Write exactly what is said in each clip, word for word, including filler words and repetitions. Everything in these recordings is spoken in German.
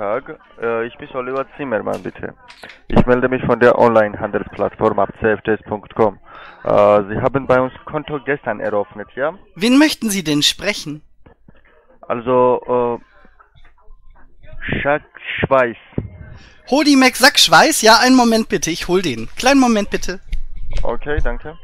Tag. Äh, ich bin Oliver Zimmermann, bitte. Ich melde mich von der Online-Handelsplattform abcfds punkt com. Äh, Sie haben bei uns Konto gestern eröffnet, ja? Wen möchten Sie denn sprechen? Also, äh, Schack Schweiß. Hodi Mac Sackschweiß? Ja, einen Moment bitte, ich hol den. Kleinen Moment bitte. Okay, danke.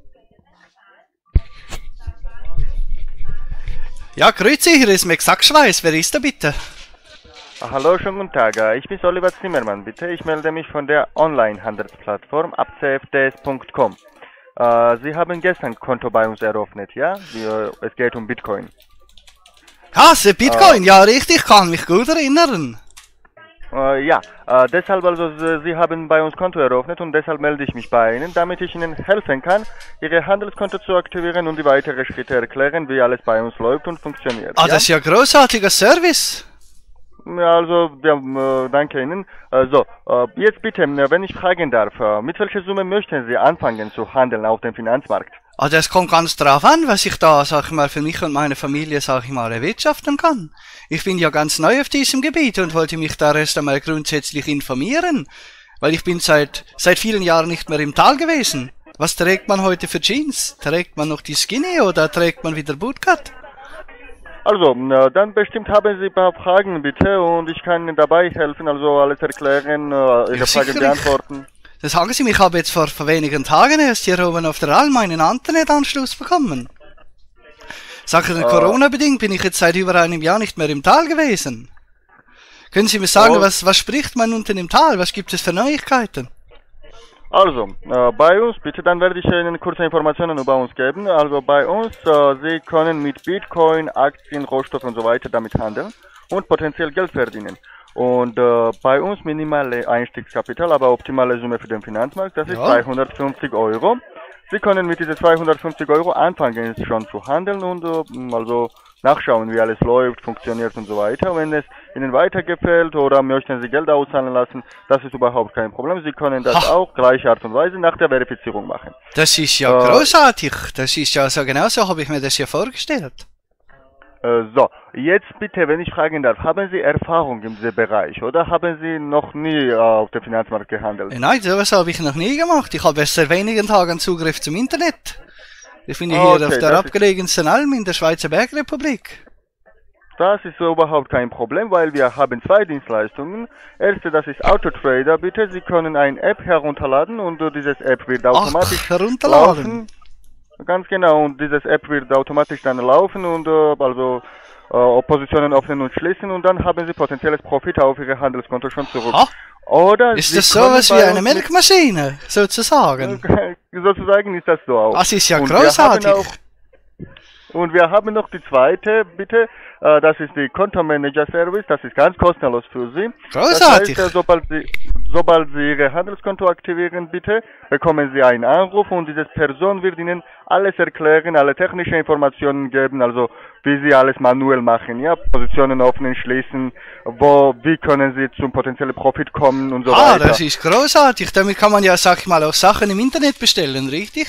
Ja, grüezi, hier ist Mac Sackschweiß. Wer ist da bitte? Hallo, schönen guten Tag. Ich bin Oliver Zimmermann, bitte. Ich melde mich von der Online-Handelsplattform abcfds punkt com. Äh, Sie haben gestern ein Konto bei uns eröffnet, ja? Es geht um Bitcoin. Ah, der Bitcoin, äh, ja richtig, kann mich gut erinnern. Äh, ja, äh, deshalb also, Sie haben bei uns Konto eröffnet und deshalb melde ich mich bei Ihnen, damit ich Ihnen helfen kann, Ihre Handelskonto zu aktivieren und die weiteren Schritte erklären, wie alles bei uns läuft und funktioniert. Ah, ja? Das ist ja großartiger Service. Ja, also, ja, äh, danke Ihnen. Äh, so, äh, jetzt bitte, wenn ich fragen darf, äh, mit welcher Summe möchten Sie anfangen zu handeln auf dem Finanzmarkt? Ah, das kommt ganz drauf an, was ich da, sag ich mal, für mich und meine Familie, sag ich mal, erwirtschaften kann. Ich bin ja ganz neu auf diesem Gebiet und wollte mich da erst einmal grundsätzlich informieren, weil ich bin seit, seit vielen Jahren nicht mehr im Tal gewesen. Was trägt man heute für Jeans? Trägt man noch die Skinny oder trägt man wieder Bootcut? Also, äh, dann bestimmt haben Sie ein paar Fragen, bitte, und ich kann Ihnen dabei helfen, also alles erklären, äh, Ihre ja, Fragen beantworten. Das sagen Sie mir, ich habe jetzt vor, vor wenigen Tagen erst hier oben auf der Alm einen Internetanschluss bekommen. Sachen uh, Corona-bedingt bin ich jetzt seit über einem Jahr nicht mehr im Tal gewesen. Können Sie mir sagen, oh. was, was spricht man unten im Tal? Was gibt es für Neuigkeiten? Also, äh, bei uns, bitte, dann werde ich Ihnen kurze Informationen über uns geben. Also bei uns, äh, Sie können mit Bitcoin, Aktien, Rohstoffen und so weiter damit handeln und potenziell Geld verdienen. Und äh, bei uns minimale Einstiegskapital, aber optimale Summe für den Finanzmarkt, das ist ja. zweihundertfünfzig Euro. Sie können mit diesen zweihundertfünfzig Euro anfangen schon zu handeln und äh, also nachschauen, wie alles läuft, funktioniert und so weiter. Wenn es Ihnen weitergefällt oder möchten Sie Geld auszahlen lassen, das ist überhaupt kein Problem. Sie können das ha. auch gleiche Art und Weise nach der Verifizierung machen. Das ist ja äh, großartig. Das ist ja so, genau so habe ich mir das ja vorgestellt. So, jetzt bitte, wenn ich fragen darf, haben Sie Erfahrung in diesem Bereich oder haben Sie noch nie äh, auf dem Finanzmarkt gehandelt? Nein, sowas habe ich noch nie gemacht. Ich habe erst seit wenigen Tagen Zugriff zum Internet. Ich bin hier okay, auf der abgelegensten Alm in der Schweizer Bergrepublik. Das ist so überhaupt kein Problem, weil wir haben zwei Dienstleistungen. Erste, das ist Autotrader, bitte. Sie können eine App herunterladen und dieses App wird automatisch Ach, herunterladen. laufen. Ganz genau, und dieses App wird automatisch dann laufen und äh, also äh, Positionen öffnen und schließen und dann haben Sie potenzielles Profit auf Ihr Handelskonto schon zurück. Ha? Oder ist das sowas wie eine Melkmaschine, sozusagen? Sozusagen ist das so auch. Das ist ja und großartig. Wir auch, und wir haben noch die zweite, bitte, äh, das ist die Kontomanager-Service, das ist ganz kostenlos für Sie. Großartig. Das heißt, äh, sobald Sie, sobald Sie Ihr Handelskonto aktivieren, bitte, bekommen Sie einen Anruf und diese Person wird Ihnen alles erklären, alle technische Informationen geben, also wie Sie alles manuell machen, ja, Positionen öffnen, schließen, wo, wie können Sie zum potenziellen Profit kommen und so ah, weiter. Ah, das ist großartig. Damit kann man ja, sag ich mal, auch Sachen im Internet bestellen, richtig?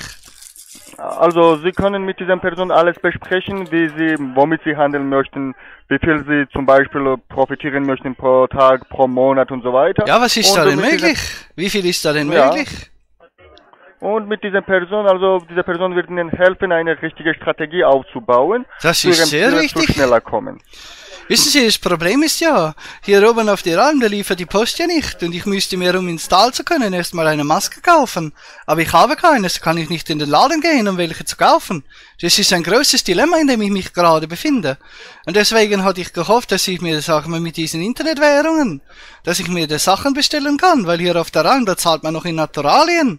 Also Sie können mit dieser Person alles besprechen, wie Sie, womit Sie handeln möchten, wie viel Sie zum Beispiel profitieren möchten pro Tag, pro Monat und so weiter. Ja, was ist und da denn möglich? Dieser, wie viel ist da denn ja, möglich? Und mit dieser Person, also diese Person wird Ihnen helfen, eine richtige Strategie aufzubauen. Das ist sehr wichtig. Zu schneller kommen. Wissen Sie, das Problem ist ja, hier oben auf der Alm, da liefert die Post ja nicht und ich müsste mir, um ins Tal zu können, erstmal eine Maske kaufen. Aber ich habe keine, so kann ich nicht in den Laden gehen, um welche zu kaufen. Das ist ein großes Dilemma, in dem ich mich gerade befinde. Und deswegen hatte ich gehofft, dass ich mir, sag mal, mit diesen Internetwährungen, dass ich mir die Sachen bestellen kann, weil hier auf der Alm, da zahlt man noch in Naturalien.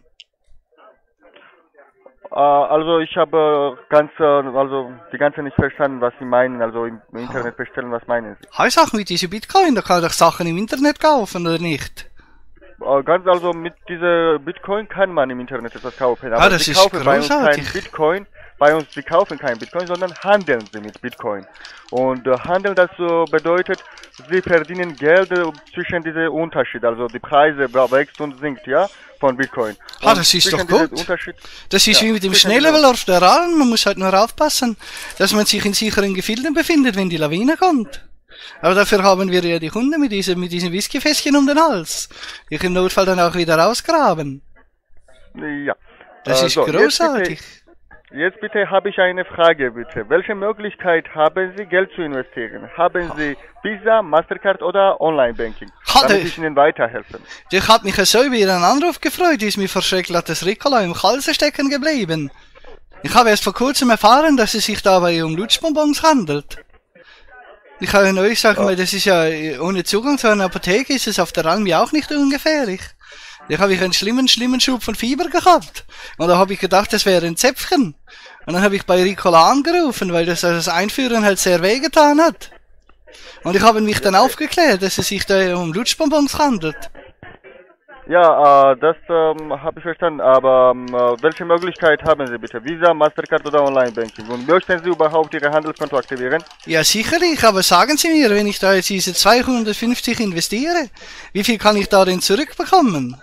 Also ich habe ganz, also die ganze nicht verstanden, was Sie meinen, also im Internet bestellen, was meinen Sie? Hi, Sachen mit diesem Bitcoin, da kann ich doch Sachen im Internet kaufen, oder nicht? Ganz, also mit dieser Bitcoin kann man im Internet etwas kaufen, aber ah, das Sie ist kaufen großartig. bei uns kein Bitcoin, bei uns, Sie kaufen kein Bitcoin, sondern handeln Sie mit Bitcoin. Und äh, Handeln, das äh, bedeutet, Sie verdienen Geld äh, zwischen diese Unterschied, also die Preise wächst und sinkt, ja, von Bitcoin. Und ah, das ist doch gut. Das ist ja, wie mit dem Schneelevel auf der Alm, man muss halt nur aufpassen, dass man sich in sicheren Gefilden befindet, wenn die Lawine kommt. Aber dafür haben wir ja die Hunde mit diesem, mit diesem Whiskyfässchen um den Hals. Die ich im Notfall dann auch wieder rausgraben. Ja. Das äh, ist so, großartig. Jetzt bitte, jetzt bitte habe ich eine Frage, bitte. Welche Möglichkeit haben Sie, Geld zu investieren? Haben Sie Visa, Mastercard oder Online-Banking? Damit ich Ihnen weiterhelfen. Ich hab mich so über Ihren Anruf gefreut, ist mir vor Schreckliches Ricola im Halse stecken geblieben. Ich habe erst vor kurzem erfahren, dass es sich dabei um Lutschbonbons handelt. Ich kann euch sagen, weil das ist ja, ohne Zugang zu einer Apotheke ist es auf der Alm ja auch nicht ungefährlich. Da habe ich einen schlimmen, schlimmen Schub von Fieber gehabt. Und da habe ich gedacht, das wäre ein Zäpfchen. Und dann habe ich bei Ricola angerufen, weil das, das Einführen halt sehr wehgetan hat. Und ich habe mich dann aufgeklärt, dass es sich da um Lutschbonbons handelt. Ja, äh, das ähm, habe ich verstanden, aber ähm, welche Möglichkeit haben Sie bitte? Visa, Mastercard oder Online-Banking? Und möchten Sie überhaupt Ihr Handelskonto aktivieren? Ja, sicherlich, aber sagen Sie mir, wenn ich da jetzt diese zweihundertfünfzig investiere, wie viel kann ich da denn zurückbekommen?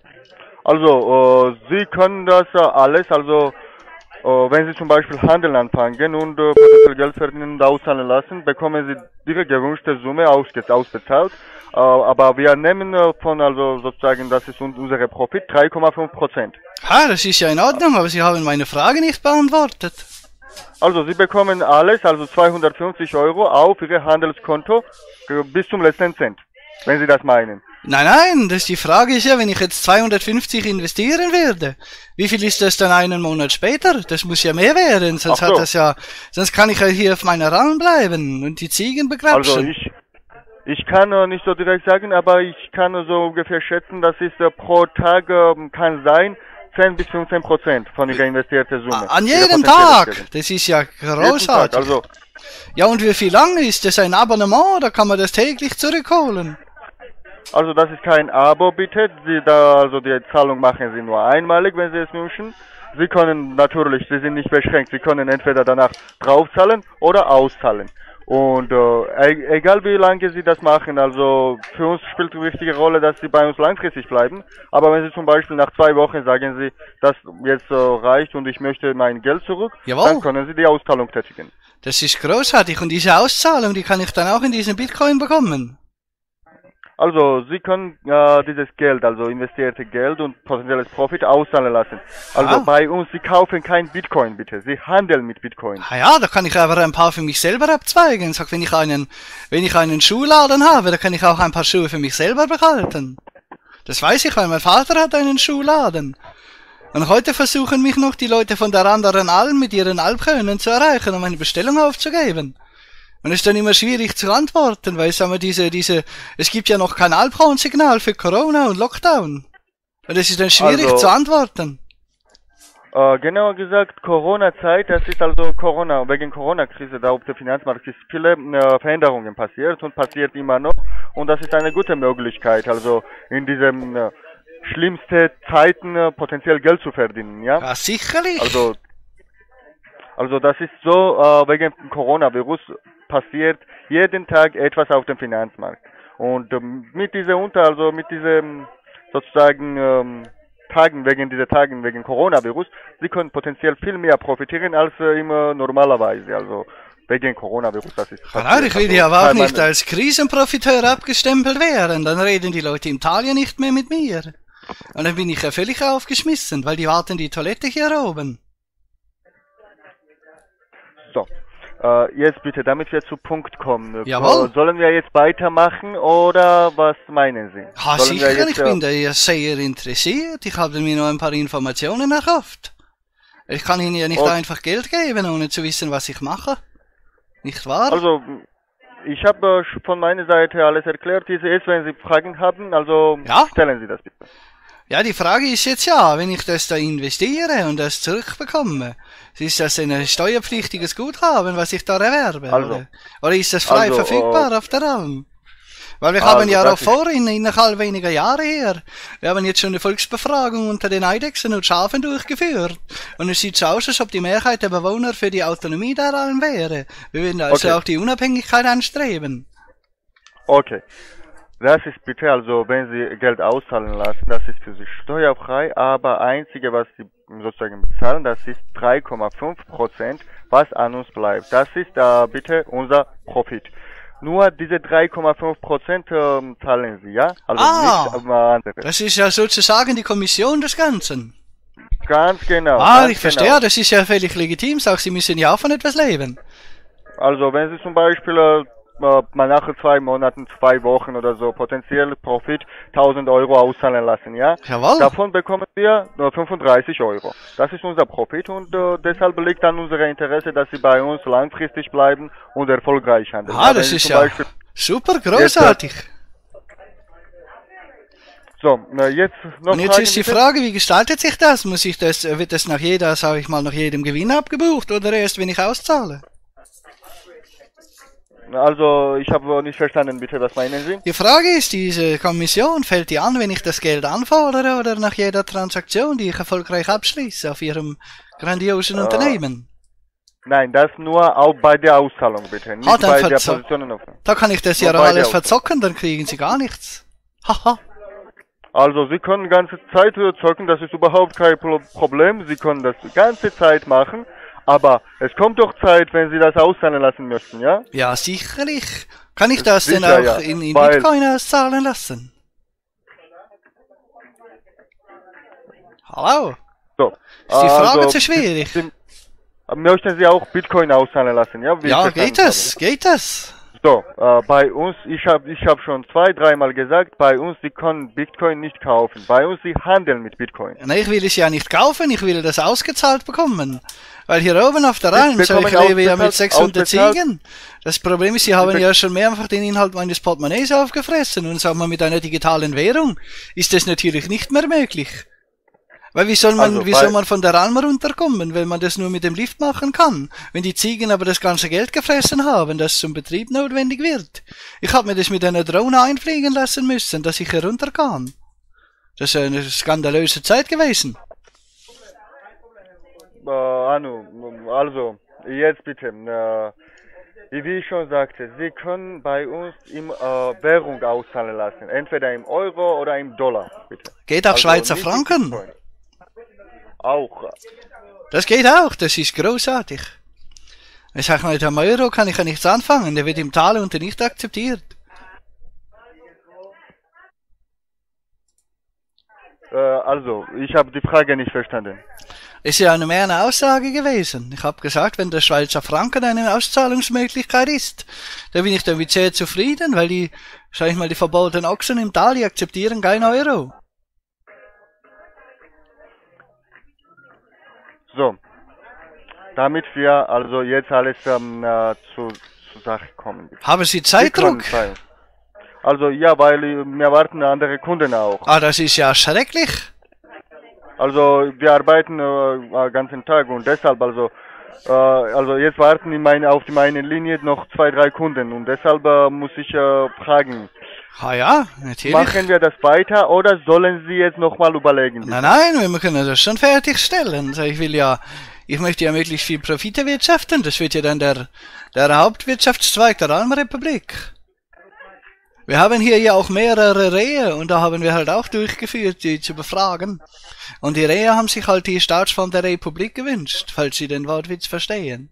Also, äh, Sie können das äh, alles, also äh, wenn Sie zum Beispiel Handel anfangen und äh, potenziell Geld verdienen und auszahlen lassen, bekommen Sie die gewünschte Summe ausge ausbezahlt. Uh, aber wir nehmen uh, von, also sozusagen, das ist unser Profit, drei Komma fünf Prozent. Ah, das ist ja in Ordnung, aber Sie haben meine Frage nicht beantwortet. Also, Sie bekommen alles, also zweihundertfünfzig Euro auf Ihr Handelskonto äh, bis zum letzten Cent, wenn Sie das meinen. Nein, nein, das die Frage ist ja, wenn ich jetzt zweihundertfünfzig investieren würde, wie viel ist das dann einen Monat später? Das muss ja mehr werden, sonst Ach so. hat das ja, sonst kann ich ja hier auf meiner Alm bleiben und die Ziegen begrapschen. Also, ich... Ich kann äh, nicht so direkt sagen, aber ich kann äh, so ungefähr schätzen, das ist äh, pro Tag äh, kann sein zehn bis fünfzehn Prozent von Ihrer investierten Summe. An jedem Tag? Das ist ja großartig. Tag, also. Ja, und wie viel lang ist das ein Abonnement, oder kann man das täglich zurückholen? Also das ist kein Abo, bitte. Sie da, also die Zahlung machen Sie nur einmalig, wenn Sie es wünschen. Sie können natürlich, Sie sind nicht beschränkt, Sie können entweder danach draufzahlen oder auszahlen. Und äh, egal wie lange Sie das machen, also für uns spielt eine wichtige Rolle, dass Sie bei uns langfristig bleiben. Aber wenn Sie zum Beispiel nach zwei Wochen sagen Sie, das jetzt äh, reicht und ich möchte mein Geld zurück, Jawohl. Dann können Sie die Auszahlung tätigen. Das ist großartig. Und diese Auszahlung, die kann ich dann auch in diesen Bitcoin bekommen? Also, Sie können äh, dieses Geld, also investierte Geld und potenzielles Profit auszahlen lassen. Also Ah. bei uns, Sie kaufen kein Bitcoin, bitte. Sie handeln mit Bitcoin. Ah ja, da kann ich aber ein paar für mich selber abzweigen. Sag, wenn ich einen, wenn ich einen Schuhladen habe, da kann ich auch ein paar Schuhe für mich selber behalten. Das weiß ich, weil mein Vater hat einen Schuhladen. Und heute versuchen mich noch die Leute von der anderen Alm mit ihren Alpkönen zu erreichen, um eine Bestellung aufzugeben. Und es ist dann immer schwierig zu antworten, weil, sagen wir, diese, diese, es gibt ja noch kein Alphorn-Signal für Corona und Lockdown. Und es ist dann schwierig Also, zu antworten. Äh, genauer gesagt, Corona-Zeit, das ist also Corona, wegen Corona-Krise da auf dem Finanzmarkt ist viele äh, Veränderungen passiert und passiert immer noch. Und das ist eine gute Möglichkeit, also in diesen äh, schlimmsten Zeiten äh, potenziell Geld zu verdienen, ja? Ja, sicherlich. Also, also das ist so, äh, wegen dem Coronavirus passiert jeden Tag etwas auf dem Finanzmarkt. Und ähm, mit dieser Unter, also mit diesem sozusagen ähm, Tagen, wegen dieser Tagen, wegen Coronavirus, sie können potenziell viel mehr profitieren als äh, immer normalerweise. Also wegen Coronavirus, das ist Ja, nein, ich will also, ja aber auch weil man- nicht als Krisenprofiteur abgestempelt werden. Dann reden die Leute in Italien nicht mehr mit mir. Und dann bin ich ja völlig aufgeschmissen, weil die warten die Toilette hier oben. So, äh, jetzt bitte, damit wir zu Punkt kommen. Jawohl. Äh, Sollen wir jetzt weitermachen oder was meinen Sie? Ha, Sollen wir sicher, jetzt, ich äh, bin da ja sehr interessiert. Ich habe mir noch ein paar Informationen erhofft. Ich kann Ihnen ja nicht Und- einfach Geld geben, ohne zu wissen, was ich mache. Nicht wahr? Also, ich habe äh, von meiner Seite alles erklärt. Diese ist, wenn Sie Fragen haben, also Ja. stellen Sie das bitte. Ja, die Frage ist jetzt ja, wenn ich das da investiere und das zurückbekomme, ist das ein steuerpflichtiges Guthaben, was ich da erwerbe? Also. oder? oder ist das frei Also, verfügbar auf der Alm? Weil wir Also, haben ja das auch ist- vor, in, innerhalb weniger Jahre her, wir haben jetzt schon eine Volksbefragung unter den Eidechsen und Schafen durchgeführt. Und es sieht so aus, als ob die Mehrheit der Bewohner für die Autonomie der Alm wäre. Wir würden also Okay. auch die Unabhängigkeit anstreben. Okay. Das ist bitte, also wenn Sie Geld auszahlen lassen, das ist für Sie steuerfrei, aber einzige, was Sie sozusagen bezahlen, das ist drei Komma fünf Prozent, was an uns bleibt. Das ist äh, bitte unser Profit. Nur diese drei Komma fünf Prozent ähm, zahlen Sie, ja? Also Ah. nicht aber andere. Das ist ja sozusagen die Kommission des Ganzen. Ganz genau. Ah, ganz ich verstehe, genau. das ist ja völlig legitim. Auch Sie müssen ja auch von etwas leben. Also wenn Sie zum Beispiel äh, mal nach zwei Monaten, zwei Wochen oder so potenziell Profit tausend Euro auszahlen lassen, ja? Jawohl. Davon bekommen wir nur fünfunddreißig Euro. Das ist unser Profit und äh, deshalb liegt an unser Interesse, dass Sie bei uns langfristig bleiben und erfolgreich handeln. Ah, Ja, das wenn Sie ist zum ja Beispiel, super großartig. so, na, jetzt noch Und jetzt Fragen, ist die bitte? Frage, wie gestaltet sich das? Muss ich das, wird das nach jeder, sage ich mal, nach jedem Gewinn abgebucht oder erst, wenn ich auszahle? Also, ich habe nicht verstanden, bitte, was meinen Sie? Die Frage ist, diese Kommission, fällt die an, wenn ich das Geld anfordere oder nach jeder Transaktion, die ich erfolgreich abschließe auf Ihrem grandiosen Äh, Unternehmen? Nein, das nur auch bei der Auszahlung, bitte, nicht Ah, dann bei der verzo- Positionenaufnahme. Da kann ich das Nur ja bei alles der verzocken, dann kriegen Sie gar nichts. Haha. Also, Sie können ganze Zeit zocken, das ist überhaupt kein Pro Problem. Sie können das die ganze Zeit machen, aber es kommt doch Zeit, wenn Sie das auszahlen lassen möchten, ja? Ja, sicherlich. Kann ich das denn Sicher, auch ja. in, in Weil- Bitcoin auszahlen lassen? Hallo? So. Ist die Frage also, zu schwierig? Sie, möchten Sie auch Bitcoin auszahlen lassen, ja? Wie ich Ja, verstanden geht das? Geht das? habe. So, äh, bei uns, ich habe ich hab schon zwei, dreimal gesagt, bei uns, Sie können Bitcoin nicht kaufen. Bei uns, Sie handeln mit Bitcoin. Na, ich will es ja nicht kaufen, ich will das ausgezahlt bekommen. Weil hier oben auf der Sie Alm, so, ich bekommen lebe ja mit ausbezahlt- sechshundert ausbezahlt. Ziegen. Das Problem ist, sie haben be- ja schon mehrfach den Inhalt meines Portemonnaies aufgefressen und sagen wir mit einer digitalen Währung ist das natürlich nicht mehr möglich. Weil wie soll man, Also, wie bei- soll man von der Alm runterkommen, wenn man das nur mit dem Lift machen kann? Wenn die Ziegen aber das ganze Geld gefressen haben, das zum Betrieb notwendig wird. Ich habe mir das mit einer Drohne einfliegen lassen müssen, dass ich herunter kann. Das ist eine skandalöse Zeit gewesen. Äh, Anu, also, jetzt bitte, äh, wie ich schon sagte, Sie können bei uns im äh, Währung auszahlen lassen, entweder im Euro oder im Dollar, bitte. Geht auch Also Schweizer nicht in Franken. Bitcoin. Auch. Das geht auch, das ist großartig. Ich sag mal, mit einem Euro kann ich ja nichts anfangen, der wird im Tal und nicht akzeptiert. Äh, also, ich habe die Frage nicht verstanden. Ist ja eine mehr eine Aussage gewesen. Ich habe gesagt, wenn der Schweizer Franken eine Auszahlungsmöglichkeit ist, da bin ich damit sehr zufrieden, weil die, sag ich mal, die verbotenen Ochsen im Tal, die akzeptieren kein Euro. So, damit wir also jetzt alles ähm, äh, zu, zur Sache kommen. Haben Sie Sie Zeitdruck? können bei uns. Also ja, weil äh, wir warten andere Kunden auch. Ah, das ist ja schrecklich. Also wir arbeiten äh, den ganzen Tag und deshalb also äh, also jetzt warten in meine, auf die meine Linie noch zwei, drei Kunden und deshalb äh, muss ich äh, fragen, Ah ja, natürlich. machen wir das weiter oder sollen Sie jetzt nochmal überlegen? Nein, nein, wir können das schon fertigstellen. Also ich will ja, ich möchte ja möglichst viel Profit erwirtschaften. Das wird ja dann der, der Hauptwirtschaftszweig der Almrepublik. Wir haben hier ja auch mehrere Rehe und da haben wir halt auch durchgeführt, die zu befragen. Und die Rehe haben sich halt die Staatsform der Republik gewünscht, falls Sie den Wortwitz verstehen.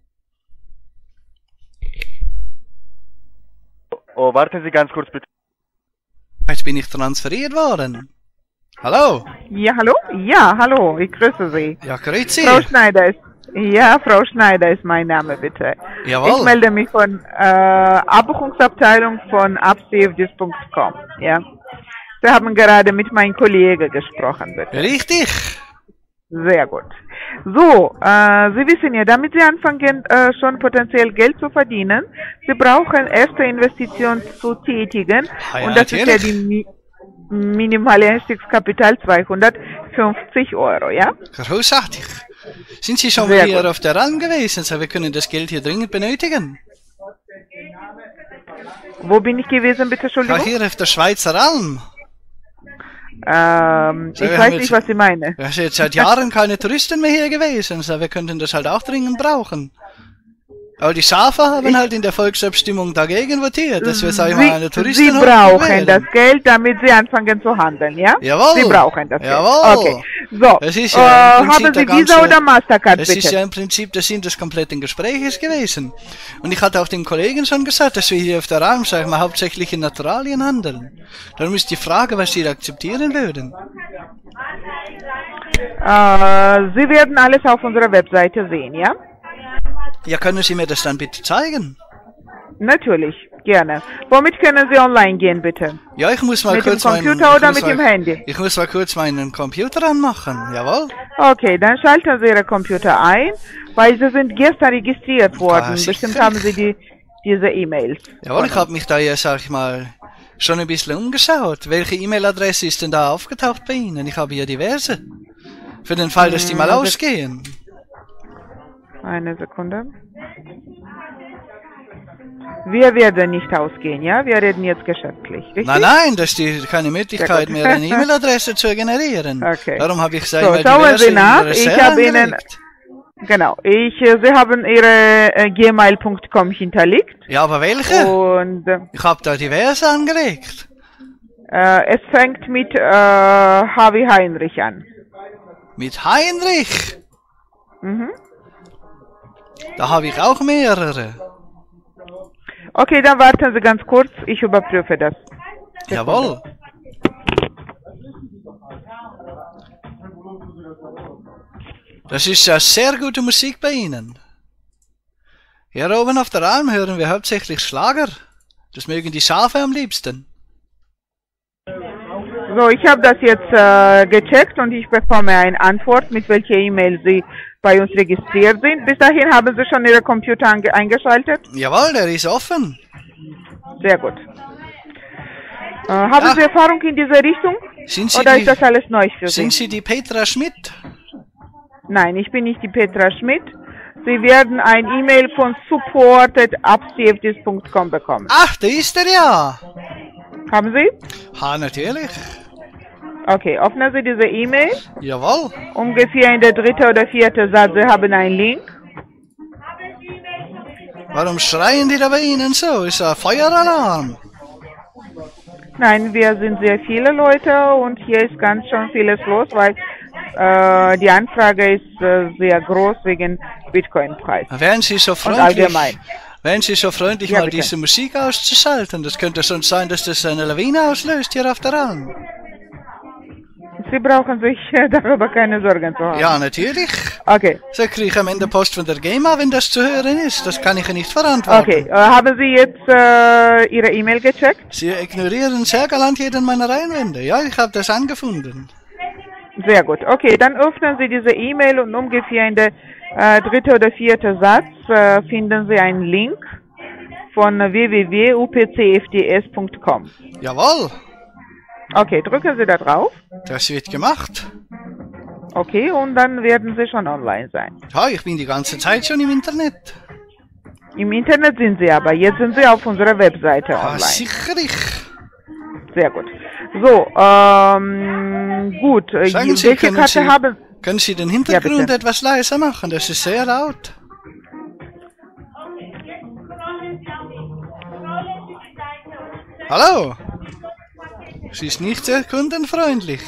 Oh, warten Sie ganz kurz bitte. Jetzt bin ich transferiert worden. Hallo? Ja, hallo? Ja, hallo, ich grüße Sie. Ja, grüezi. Frau Schneider ist, ja, Frau Schneider ist mein Name, bitte. Ich Jawohl. melde mich von äh, Abbuchungsabteilung von absafedis punkt com, ja. Sie haben gerade mit meinem Kollegen gesprochen, bitte. Richtig. Sehr gut. So, äh, Sie wissen ja, damit Sie anfangen, äh, schon potenziell Geld zu verdienen, Sie brauchen erste Investition zu tätigen. Ah ja, und das ist ja natürlich. die Mi minimale Einstiegskapital zweihundertfünfzig Euro, ja? Großartig. Sind Sie schon Sehr mal hier gut. auf der Alm gewesen? So, wir können das Geld hier dringend benötigen. Wo bin ich gewesen, bitte, Ja, Entschuldigung? hier auf der Schweizer Alm. Ähm, So, ich wir weiß haben nicht, jetzt- was Sie meinen. Es sind seit Jahren keine Touristen mehr hier gewesen, so wir könnten das halt auch dringend brauchen. Aber die Schafe haben ich, halt in der Volksabstimmung dagegen votiert, dass wir, sag ich Sie, mal, eine Touristin Sie brauchen das Geld, damit Sie anfangen zu handeln, ja? Jawohl. Sie brauchen das Jawohl. Geld. Okay. So, das ist ja äh, haben Sie ganze, Visa oder Mastercard, das bitte? ist ja im Prinzip der Sinn des kompletten Gespräches gewesen. Und ich hatte auch dem Kollegen schon gesagt, dass wir hier auf der Alm, sag ich mal, hauptsächlich in Naturalien handeln. Darum ist die Frage, was Sie akzeptieren würden. Äh, Sie werden alles auf unserer Webseite sehen, ja? Ja, können Sie mir das dann bitte zeigen? Natürlich, gerne. Womit können Sie online gehen, bitte? Ja, ich muss mal mit kurz dem Computer meinen, oder mit mal, dem Handy? Ich muss mal kurz meinen Computer anmachen, jawohl. Okay, dann schalten Sie Ihren Computer ein, weil Sie sind gestern registriert worden. Ah, Bestimmt haben Sie die, diese E-Mails. Jawohl, ich habe mich da ja, sag ich mal, schon ein bisschen umgeschaut. Welche E-Mail-Adresse ist denn da aufgetaucht bei Ihnen? Ich habe ja diverse. Für den Fall, dass die mal hm, ausgehen. Eine Sekunde. Wir werden nicht ausgehen, ja? Wir reden jetzt geschäftlich, richtig? Nein, nein, das ist keine Möglichkeit mehr, eine E-Mail-Adresse zu generieren. Okay. Darum habe ich sag so, mal schauen Sie nach. Ich Ich habe Ihnen, genau, ich, Sie haben Ihre äh, gmail punkt com hinterlegt. Ja, aber welche? Und äh, ich habe da diverse angelegt. Äh, es fängt mit äh, H wie Heinrich an. Mit Heinrich? Mhm. Da habe ich auch mehrere. Okay, dann warten Sie ganz kurz, ich überprüfe das. Jawohl. Das ist ja sehr gute Musik bei Ihnen. Hier oben auf der Alm hören wir hauptsächlich Schlager. Das mögen die Schafe am liebsten. So, ich habe das jetzt äh, gecheckt und ich bekomme eine Antwort, mit welcher E-Mail Sie bei uns registriert sind. Bis dahin haben Sie schon Ihre Computer eingeschaltet? Jawohl, der ist offen. Sehr gut. Äh, haben ja. Sie Erfahrung in dieser Richtung? Sind Sie Oder die, ist das alles neu für Sie? Sind Sie die Petra Schmidt? Nein, ich bin nicht die Petra Schmidt. Sie werden ein E-Mail von support at upcfds punkt com bekommen. Ach, da ist er ja. Haben Sie? Ha, natürlich. Okay, öffnen Sie diese E-Mail. Jawohl. Ungefähr in der dritte oder vierte Satz, Sie haben einen Link. Warum schreien die da bei Ihnen so? Ist ein Feueralarm? Nein, wir sind sehr viele Leute und hier ist ganz schön vieles los, weil äh, die Anfrage ist äh, sehr groß wegen Bitcoin-Preis. Wären Sie so freundlich? Und allgemein. Wären Sie so freundlich, Ja, mal bitte. diese Musik auszuschalten? Das könnte schon sein, dass das eine Lawine auslöst hier auf der Alm. Sie brauchen sich darüber keine Sorgen zu haben. Ja, natürlich. Okay. So kriege ich am Ende Post von der GEMA, wenn das zu hören ist. Das kann ich ja nicht verantworten. Okay, äh, haben Sie jetzt äh, Ihre E-Mail gecheckt? Sie ignorieren sehr galant jeden meiner Einwände. Ja, ich habe das angefunden. Sehr gut. Okay, dann öffnen Sie diese E-Mail und ungefähr in der äh, dritte oder vierte Satz äh, finden Sie einen Link von w w w punkt u p c f d s punkt com. Jawohl. Okay, drücken Sie da drauf. Das wird gemacht. Okay, und dann werden Sie schon online sein. Ja, ich bin die ganze Zeit schon im Internet. Im Internet sind Sie aber, jetzt sind Sie auf unserer Webseite Ah, online. sicherlich. Sehr gut. So, ähm, gut. Äh, Sagen Sie, welche können Karte Sie, haben... können Sie den Hintergrund Ja, etwas leiser machen? Das ist sehr laut. Hallo? Sie ist nicht sehr kundenfreundlich.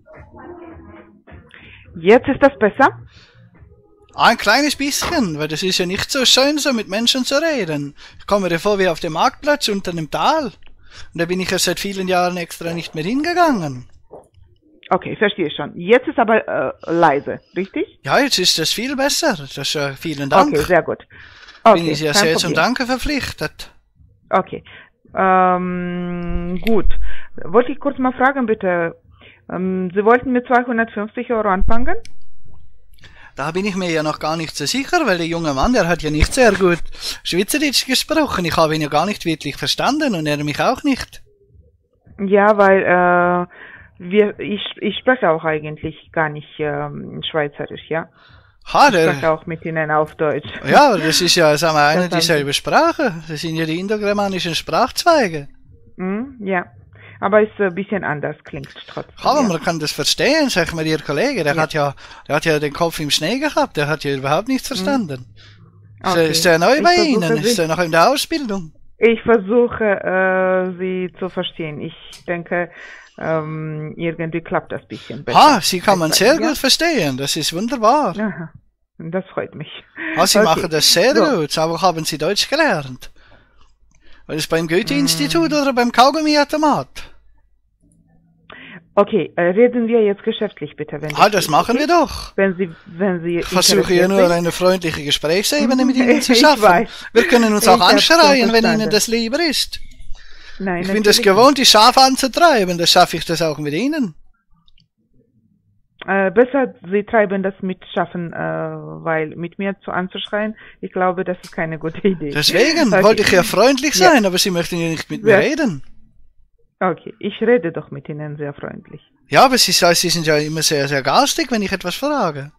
Jetzt ist das besser? Ein kleines bisschen, weil das ist ja nicht so schön, so mit Menschen zu reden. Ich komme mir vor wie auf dem Marktplatz unter einem Tal. Und da bin ich ja seit vielen Jahren extra nicht mehr hingegangen. Okay, verstehe schon. Jetzt ist aber äh, leise, richtig? Ja, jetzt ist das viel besser. Das, äh, vielen Dank. Okay, sehr gut. Okay, bin ich ja kein sehr Problem. zum Danke verpflichtet. Okay. Ähm, gut. Wollte ich kurz mal fragen, bitte. Ähm, Sie wollten mit zweihundertfünfzig Euro anfangen? Da bin ich mir ja noch gar nicht so sicher, weil der junge Mann, der hat ja nicht sehr gut Schweizerdeutsch gesprochen. Ich habe ihn ja gar nicht wirklich verstanden und er mich auch nicht. Ja, weil äh, wir, ich, ich spreche auch eigentlich gar nicht ähm, Schweizerisch, ja. Ha, Ich der, spreche auch mit Ihnen auf Deutsch. ja, das ist ja, sagen wir, eine Das dieselbe Sprache. Das sind ja die indogermanischen Sprachzweige. Hm, ja, aber es ist ein bisschen anders, klingt trotzdem. Aber ja. man kann das verstehen, sag mal, Ihr Kollege, der Ja. hat ja, der hat ja den Kopf im Schnee gehabt, der hat ja überhaupt nichts verstanden. Okay. Ist der neu Ich bei versuche Ihnen? Sie- Ist der noch in der Ausbildung? Ich versuche, äh, Sie zu verstehen. Ich denke, ähm, irgendwie klappt das ein bisschen besser. Ha, Sie kann man Als sehr bei mir. gut verstehen. Das ist wunderbar. Aha, das freut mich. Ah, Sie Okay. machen das sehr So. gut. Aber haben Sie Deutsch gelernt? War das beim Goethe-Institut Mm. oder beim Kaugummiautomat? Okay, äh, reden wir jetzt geschäftlich bitte, wenn Ah, das geht, machen okay? wir doch. Wenn Sie, wenn Sie Ich versuche hier interessiert nur sind. eine freundliche Gesprächsebene mit Ihnen zu Ich schaffen. weiß. Wir können uns Ich auch hab's schon anschreien, wenn verstanden. Ihnen das lieber ist. Nein, Ich bin das natürlich gewohnt, die Schafe anzutreiben. Das schaffe ich das auch mit Ihnen. Äh, besser, Sie treiben das mit Schaffen, äh, weil mit mir zu anzuschreien, ich glaube, das ist keine gute Idee. Deswegen Okay. wollte ich ja freundlich Ja. sein, aber Sie möchten ja nicht mit mir Ja. reden. Okay, ich rede doch mit Ihnen sehr freundlich. Ja, aber Sie, Sie sind ja immer sehr, sehr garstig, wenn ich etwas frage.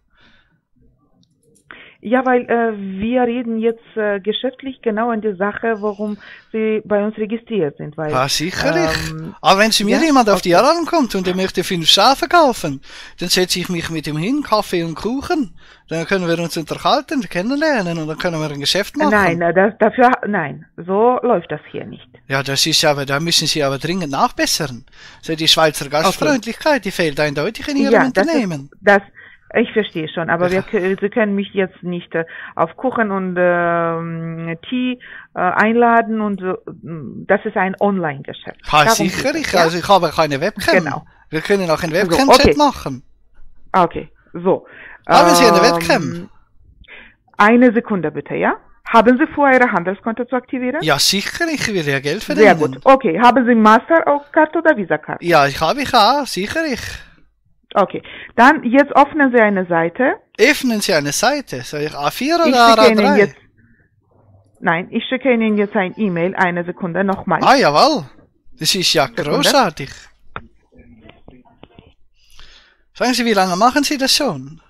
Ja, weil äh, wir reden jetzt äh, geschäftlich genau an die Sache, warum Sie bei uns registriert sind. Weil, Ja, sicherlich. ähm, Aber wenn zu mir ja, jemand auf die okay. Alarm kommt und er möchte fünf Schafe kaufen, dann setze ich mich mit ihm hin, Kaffee und Kuchen. Dann können wir uns unterhalten, kennenlernen und dann können wir ein Geschäft machen. Nein, äh, das, dafür, nein, so läuft das hier nicht. Ja, das ist aber, da müssen Sie aber dringend nachbessern. So die Schweizer Gastfreundlichkeit, die fehlt eindeutig in Ihrem Ja, das Unternehmen. ist, das, ich verstehe schon, aber wir, kö- Sie können mich jetzt nicht äh, auf Kuchen und ähm, Tee äh, einladen und äh, das ist ein Online-Geschäft. Ha, Darum sicher, geht es, ich, ja? also ich habe keine Webcam. Genau. Wir können auch ein Also, Webcam-Chat okay. machen. Okay, so. Haben Sie eine Ähm, Webcam? Eine Sekunde bitte, ja? Haben Sie vor, Ihre Handelskonto zu aktivieren? Ja, sicher, ich will ja Geld verdienen. Sehr gut. Okay, haben Sie Mastercard oder Visa-Card? Ja, ich habe ich auch, sicher ich. Okay, dann jetzt öffnen Sie eine Seite. Öffnen Sie eine Seite. Soll ich A vier Ich oder schicke A Ihnen drei? jetzt, nein, ich schicke Ihnen jetzt ein E-Mail. Eine Sekunde nochmal. Ah, jawohl. Das ist ja Sekunde. großartig. Sagen Sie, wie lange machen Sie das schon?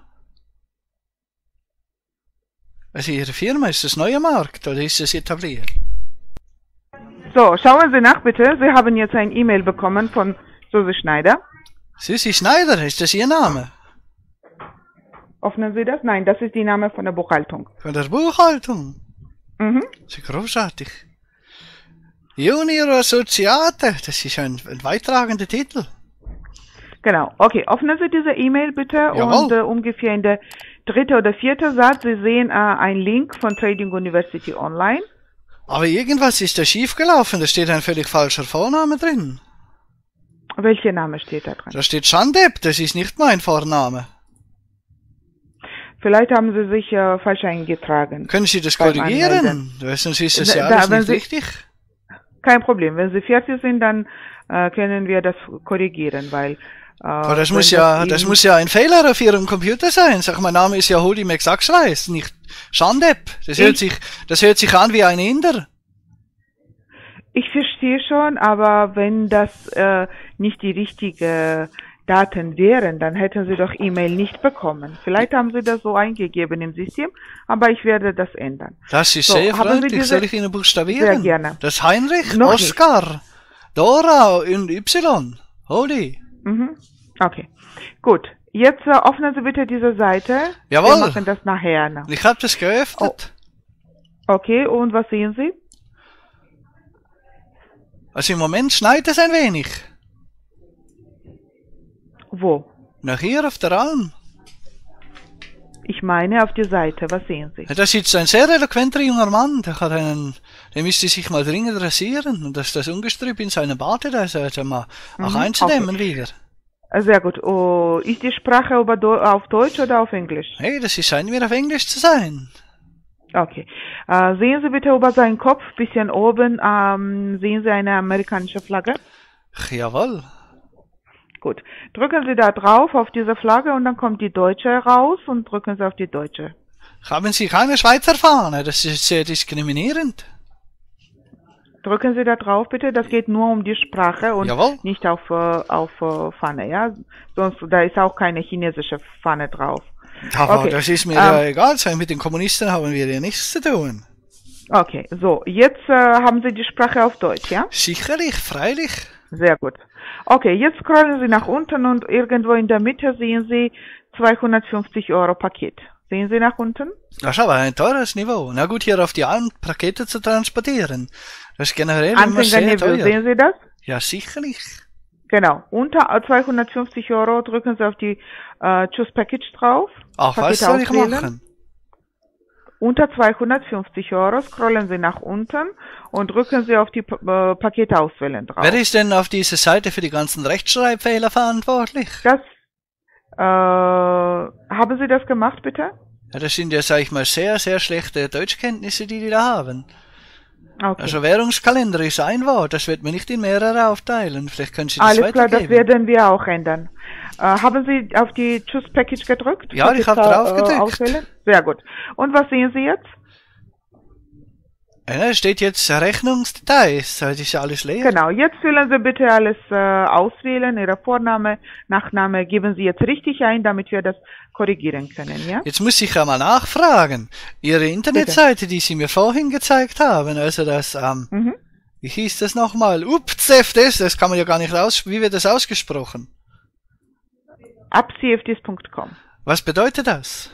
Also Ihre Firma, ist das neuer Markt oder ist es etabliert? So, schauen Sie nach bitte. Sie haben jetzt ein E-Mail bekommen von Susi Schneider. Susi Schneider, ist das Ihr Name? Öffnen Sie das? Nein, das ist die Name von der Buchhaltung. Von der Buchhaltung? Mhm. Das ist großartig. Junior Assoziate, das ist ein, ein weittragender Titel. Genau. Okay, öffnen Sie diese E-Mail bitte Jawohl. und äh, ungefähr in der dritte oder vierte Satz, Sie sehen äh, einen Link von Trading University Online. Aber irgendwas ist da schiefgelaufen, da steht ein völlig falscher Vorname drin. Welcher Name steht da drin? Da steht Schandep, das ist nicht mein Vorname. Vielleicht haben Sie sich äh, falsch eingetragen. Können Sie das Beim korrigieren? Anmelden. Weil sonst ist das Da- ja da, alles wenn nicht Sie- richtig. Kein Problem. Wenn Sie fertig sind, dann äh, können wir das korrigieren, weil äh, Aber das wenn muss ja, Ihnen- das muss ja ein Fehler auf Ihrem Computer sein. Sag, mein Name ist ja Hudi Mexaxweis, nicht Schandep. Das Ich- hört sich, das hört sich an wie ein Inder. Ich verstehe schon, aber wenn das äh, nicht die richtigen Daten wären, dann hätten Sie doch E-Mail nicht bekommen. Vielleicht haben Sie das so eingegeben im System, aber ich werde das ändern. Das ist So, sehr haben Sie freundlich. diese- Soll ich Ihnen buchstabieren? Sehr gerne. Das ist Heinrich, Noch nicht. Oskar, Dora und Y. Hudi. Mhm. Okay, gut. Jetzt äh, öffnen Sie bitte diese Seite. Jawohl. Wir machen das nachher. Noch. Ich habe das geöffnet. Okay, und was sehen Sie? Also im Moment schneit es ein wenig. Wo? Nach hier auf der Alm. Ich meine auf die Seite. Was sehen Sie? Da sitzt ein sehr eloquenter junger Mann, der hat einen, der müsste sich mal dringend rasieren und das, das Ungestrüpp in seinem Barte, da ist er mal auch Mhm, einzudämmen wieder. Äh, Sehr gut. Oh, ist die Sprache über Do auf Deutsch oder auf Englisch? Hey, das ist, scheint mir auf Englisch zu sein. Okay. Äh, sehen Sie bitte über seinen Kopf, bisschen oben, ähm, sehen Sie eine amerikanische Flagge? Ach, jawohl. Gut. Drücken Sie da drauf auf diese Flagge und dann kommt die deutsche raus und drücken Sie auf die deutsche. Haben Sie keine Schweizer Fahne? Das ist sehr diskriminierend. Drücken Sie da drauf bitte, das geht nur um die Sprache und Jawohl. nicht auf, äh, auf äh, Pfanne, ja? Sonst, da ist auch keine chinesische Pfanne drauf. Aber Okay. das ist mir Ähm, ja egal, sein. Mit den Kommunisten haben wir ja nichts zu tun. Okay, so, jetzt äh, haben Sie die Sprache auf Deutsch, ja? Sicherlich, freilich. Sehr gut. Okay, jetzt scrollen Sie nach unten und irgendwo in der Mitte sehen Sie zweihundertfünfzig Euro Paket. Sehen Sie nach unten? Das ist aber ein teures Niveau. Na gut, hier auf die Alm Pakete zu transportieren. Das ist generell immer sehr Anfängerniveau, teuer. sehen Sie das? Ja, sicherlich. Genau. Unter zweihundertfünfzig Euro drücken Sie auf die äh, Choose Package drauf. Ach, was Pakete soll ich auswählen. machen? Unter zweihundertfünfzig Euro scrollen Sie nach unten und drücken Sie auf die äh, Pakete auswählen drauf. Wer ist denn auf dieser Seite für die ganzen Rechtschreibfehler verantwortlich? Das, äh, haben Sie das gemacht, bitte? Ja, das sind ja, sag ich mal, sehr, sehr schlechte Deutschkenntnisse, die die da haben. Okay. Also Währungskalender ist ein Wort, das wird mir nicht in mehrere aufteilen. Vielleicht können Sie das Alles klar, das weitergeben. werden wir auch ändern. Äh, haben Sie auf die Choose Package gedrückt? Ja, ich habe Package, drauf äh, gedrückt. auswählen? Sehr gut. Und was sehen Sie jetzt? Ja, da steht jetzt Rechnungsdetails, das ist ja alles leer. Genau, jetzt füllen Sie bitte alles äh, auswählen, Ihre Vorname, Nachname geben Sie jetzt richtig ein, damit wir das korrigieren können, ja? Jetzt muss ich ja mal nachfragen. Ihre Internetseite, die Sie mir vorhin gezeigt haben, also das, ähm, Mhm. wie hieß das nochmal? Upzeftes, das kann man ja gar nicht aus, wie wird das ausgesprochen? abcfds punkt com. Was bedeutet das?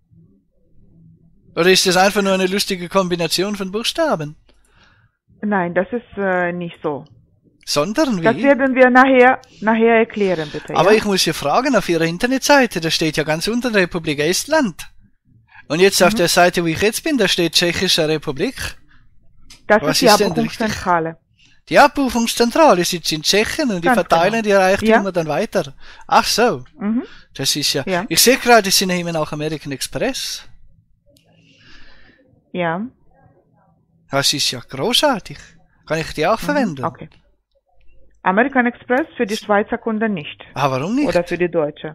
Oder ist das einfach nur eine lustige Kombination von Buchstaben? Nein, das ist äh, nicht so. Sondern wie? Das werden wir nachher, nachher erklären, bitte. Aber ja? ich muss ja fragen, auf Ihrer Internetseite, da steht ja ganz unten Republik Estland. Und jetzt auf Mhm. der Seite, wo ich jetzt bin, da steht Tschechische Republik. Das was ist die ist denn Abbuchungszentrale. Die Abbuchungszentrale sitzt in Tschechien und die Ganz verteilen genau. die Reichtümer Ja. dann weiter. Ach so, Mhm. das ist ja... Ja. Ich sehe gerade, Sie nehmen auch American Express. Ja. Das ist ja großartig. Kann ich die auch verwenden? Okay. American Express für die Schweizer Kunden nicht. Ah, warum nicht? Oder für die Deutsche.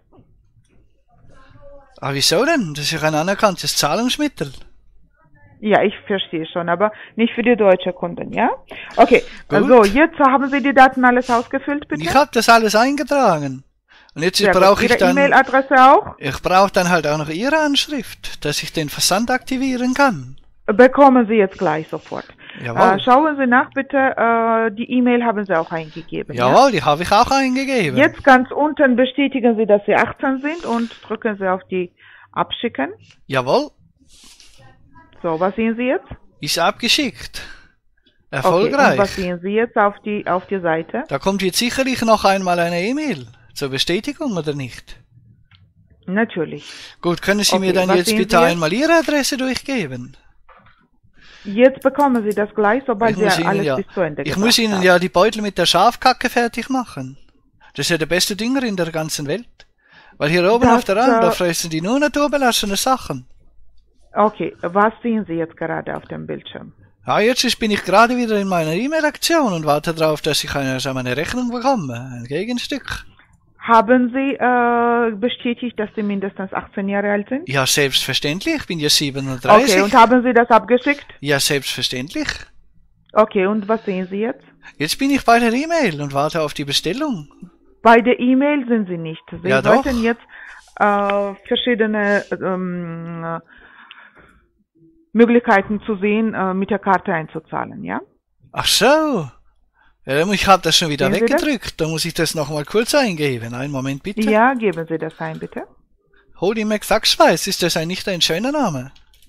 Ah, wieso denn? Das ist ja ein anerkanntes Zahlungsmittel. Ja, ich verstehe schon, aber nicht für die deutsche Kunden, ja? Okay, Gut. also jetzt haben Sie die Daten alles ausgefüllt, bitte? Ich habe das alles eingetragen. Und jetzt Sehr gut. brauche ich Ihre dann... E-Mail-Adresse auch? Ich brauche dann halt auch noch Ihre Anschrift, dass ich den Versand aktivieren kann. Bekommen Sie jetzt gleich sofort. Jawohl. Äh, schauen Sie nach, bitte. Äh, die E-Mail haben Sie auch eingegeben. Ja? Jawohl, die habe ich auch eingegeben. Jetzt ganz unten bestätigen Sie, dass Sie achtzehn sind und drücken Sie auf die Abschicken. Jawohl, So, was sehen Sie jetzt? ist abgeschickt. Okay, Erfolgreich. und was sehen Sie jetzt auf die, auf die Seite? Da kommt jetzt sicherlich noch einmal eine E-Mail zur Bestätigung, oder nicht? Natürlich. Gut, können Sie Okay, mir dann was jetzt sehen bitte Sie jetzt? einmal Ihre Adresse durchgeben? Jetzt bekommen Sie das gleich, sobald Ich Sie muss Ihnen alles ja, bis zu Ende ich gebracht muss Ihnen haben. ja die Beutel mit der Schafkacke fertig machen. Das ist ja der beste Dünger in der ganzen Welt. Weil hier oben Das, auf der Alm, da äh, fressen die nur naturbelassene Sachen. Okay, was sehen Sie jetzt gerade auf dem Bildschirm? Ja, jetzt ist- bin ich gerade wieder in meiner E-Mail-Aktion und warte darauf, dass ich eine, so eine Rechnung bekomme. Ein Gegenstück. Haben Sie äh, bestätigt, dass Sie mindestens achtzehn Jahre alt sind? Ja, selbstverständlich. Ich bin ja siebenunddreißig. Okay, und haben Sie das abgeschickt? Ja, selbstverständlich. Okay, und was sehen Sie jetzt? Jetzt bin ich bei der E-Mail und warte auf die Bestellung. Bei der E-Mail sind Sie nicht. Sie Ja, doch. sollten jetzt äh, verschiedene ähm, äh, Möglichkeiten zu sehen, äh, mit der Karte einzuzahlen, ja? Ach so. Ja, ich habe das schon wieder Sehen Sie das? weggedrückt. Da muss ich das nochmal kurz eingeben. Einen Moment bitte. Ja, geben Sie das ein, bitte. Holy McSackschweiß, ist das ein nicht ein schöner Name?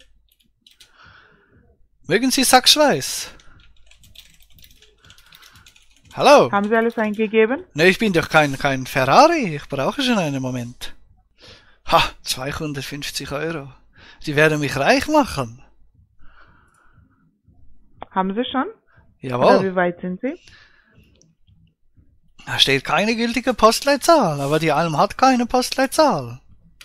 Mögen Sie Sackschweiß? Hallo? Haben Sie alles eingegeben? Ne, ich bin doch kein, kein Ferrari. Ich brauche schon einen Moment. Ha, zweihundertfünfzig Euro. Sie werden mich reich machen. Haben Sie schon? Oder Jawohl. wie weit sind Sie? Da steht keine gültige Postleitzahl, aber die Alm hat keine Postleitzahl.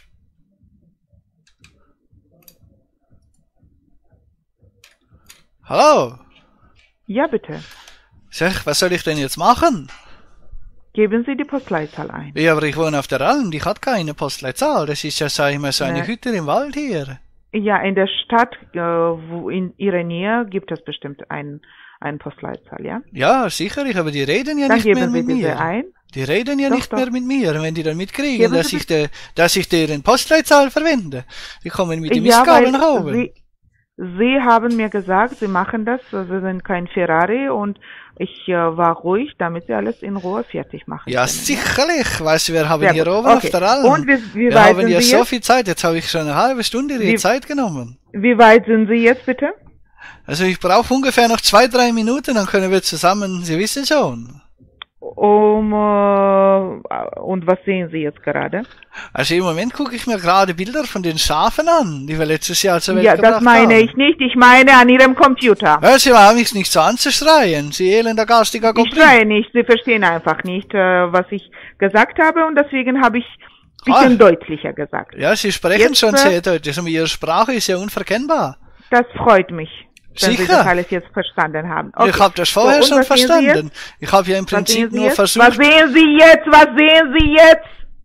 Hallo? Ja, bitte. Sag, was soll ich denn jetzt machen? Geben Sie die Postleitzahl ein. Ja, aber ich wohne auf der Alm, die hat keine Postleitzahl. Das ist ja, sag ich mal, so eine Ne. Hütte im Wald hier. Ja, in der Stadt, äh, wo in Ihrer Nähe, gibt es bestimmt ein, eine Postleitzahl, ja? Ja, sicherlich, aber die reden ja Dann nicht mehr geben Sie mit diese mir. ein. Die reden ja Doch, nicht doch. mehr mit mir, wenn die dann mitkriegen, Geben dass Sie ich, de, dass ich deren Postleitzahl verwende. Die kommen mit dem Ja, Mistgabel weil nach oben. Sie, Sie haben mir gesagt, Sie machen das, Sie sind kein Ferrari und ich äh, war ruhig, damit Sie alles in Ruhe fertig machen Ja, können. sicherlich. Weißt du, wir haben Sehr hier gut. oben Okay. auf der Alm. Und wie, wie wir weit haben sind ja Sie so jetzt? viel Zeit. Jetzt habe ich schon eine halbe Stunde die Wie- Zeit genommen. Wie weit sind Sie jetzt bitte? Also ich brauche ungefähr noch zwei, drei Minuten, dann können wir zusammen, Sie wissen schon. Um, äh, und was sehen Sie jetzt gerade? Also im Moment gucke ich mir gerade Bilder von den Schafen an, die wir letztes Jahr zur Welt Ja, gebracht das meine haben. ich nicht. Ich meine an Ihrem Computer. Hör Sie mal, mich nicht so anzuschreien, Sie elender garstiger Ich Goblin. schreie nicht. Sie verstehen einfach nicht, äh, was ich gesagt habe und deswegen habe ich ein bisschen Ah. deutlicher gesagt. Ja, Sie sprechen Jetzt, schon äh, sehr deutlich, aber Ihre Sprache ist ja unverkennbar. Das freut mich, wenn Sie Sicher. das alles jetzt verstanden haben. Okay. Ich habe das vorher So, und schon was sehen Sie verstanden. Ich habe ja im jetzt? Was sehen Prinzip Sie nur jetzt? versucht... Was sehen Sie jetzt? Was sehen Sie jetzt?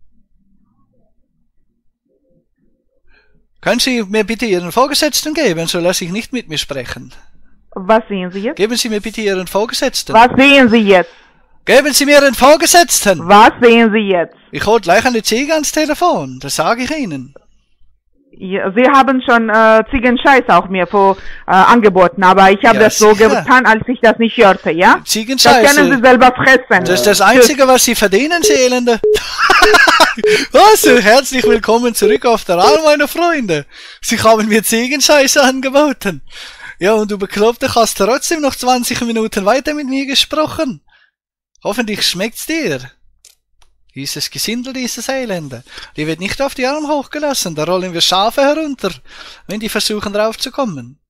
Können Sie mir bitte Ihren Vorgesetzten geben, so lasse ich nicht mit mir sprechen. Was sehen Sie jetzt? Geben Sie mir bitte Ihren Vorgesetzten. Was sehen Sie jetzt? Geben Sie mir Ihren Vorgesetzten. Was sehen Sie jetzt? Ich hole gleich eine Ziege ans Telefon, das sage ich Ihnen. Ja, Sie haben schon äh, Ziegenscheiß auch mir vor, äh, angeboten, aber ich habe Ja, das so sicher. getan, als ich das nicht hörte, ja? Das Ziegenscheiße. können Sie selber fressen. Das ist das Einzige, was Sie verdienen, Sie Elende. Also, herzlich willkommen zurück auf der Alm, meine Freunde. Sie haben mir Ziegenscheiße angeboten. Ja, und du Bekloppte hast trotzdem noch zwanzig Minuten weiter mit mir gesprochen. Hoffentlich schmeckt's dir. Dieses Gesindel, dieses Elende. Die wird nicht auf die Arme hochgelassen, da rollen wir Schafe herunter, wenn die versuchen draufzukommen.